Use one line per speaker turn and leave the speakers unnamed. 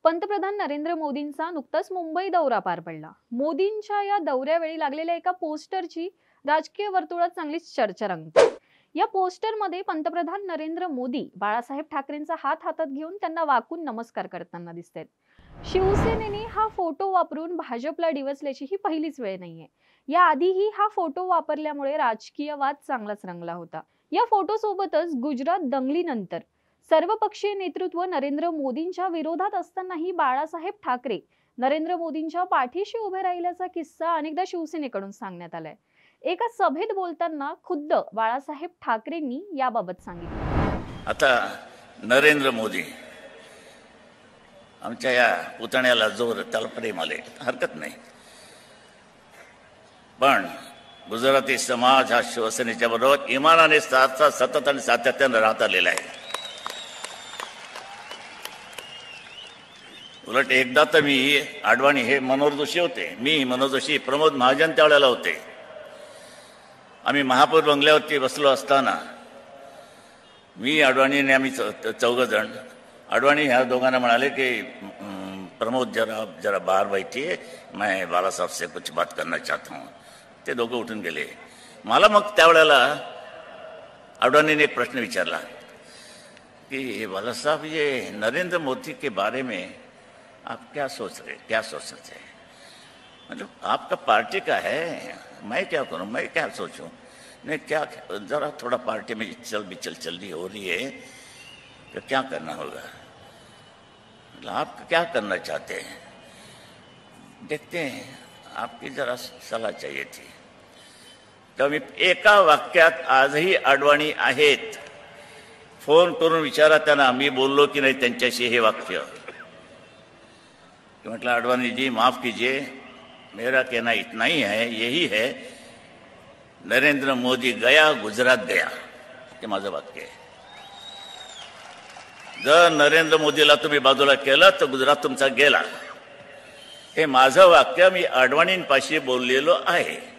पंतप्रधान नरेंद्र मोदींचा नुकताच मुंबई दौरा पार पडला। मोदींच्या या दौऱ्यावेळी लागलेल्या एका पोस्टरची राजकीय वर्तुळात चांगलीच चर्चा रंगते। या पोस्टरमध्ये पंतप्रधान नरेंद्र मोदी बाळासाहेब ठाकरेंचा हात हातात घेऊन त्यांना वाकून नमस्कार करताना दिसतात। शिवसेनेने हा फोटो वापरून भाजपला डिवचल्याची ही पहिलीच वेळ नाहीये। या आधीही हा फोटो वापरल्यामुळे राजकीय वाद चांगलाच रंगला होता। या फोटो सोबतच गुजरात दंगलीनंतर सर्वपक्षीय नेतृत्व नरेंद्र मोदींच्या विरोधात असतानाही बाळासाहेब ठाकरे नरेंद्र मोदींच्या पाठीशी उभे राहिल्याचा किस्सा अनेकदा शिवसेनेकडून सांगण्यात आलाय। एका सभेत बोलताना खुद्द बाळासाहेब ठाकरेंनी याबाबत सांगितलं।
आता नरेंद्र मोदी आमच्या या पुतण्याला जोर त्याला प्रेम आले, हरकत नाही, पण गुजराती समाज हा शिवसेनेच्या बरोबर इमानाने सतत आणि सातत्याने राहत आलेला आहे। उलट एकदा तर मी आडवाणी हे मनोहर जोशी होते, मी मनोहर जोशी प्रमोद महाजन त्यावेळेला होते। आम्ही महापौर बंगल्यावरती बसलो असताना मी आडवाणीने आम्ही चौघजण आडवाणी ह्या दोघांना म्हणाले की प्रमोद जरा बाहर बैठिए, मैं बाला साहब से कुछ बात करना चाहता हूँ। ते दोघं उठून गेले। मला मग त्यावेळेला आडवाणीने एक प्रश्न विचारला कि बाला साहब ये नरेंद्र मोदी के बारे में आप क्या सोच रहे हैं? मतलब आपका पार्टी का है, मैं क्या करूं, मैं क्या सोचूं? नहीं क्या जरा थोड़ा पार्टी में चल हो रही है, तो क्या करना होगा, मतलब आप क्या करना चाहते हैं, देखते हैं, आपकी जरा सलाह चाहिए थी। तर मी एका वाक्यात आजही आडवाणी आहेत, फोन करून विचारा त्यांना मी बोललो की नाही त्यांच्याशी हे वाक्य। मतलब आडवाणी जी माफ कीजिए, मेरा कहना इतना ही है, यही है, नरेंद्र मोदी गया गुजरात गया, हे माझं वाक्य आहे। जर नरेंद्र मोदीला तुम्ही बाजूला केलं तर गुजरात तुमचा गेला, हे माझं वाक्य मी आडवाणींपाशी बोललेलो आहे।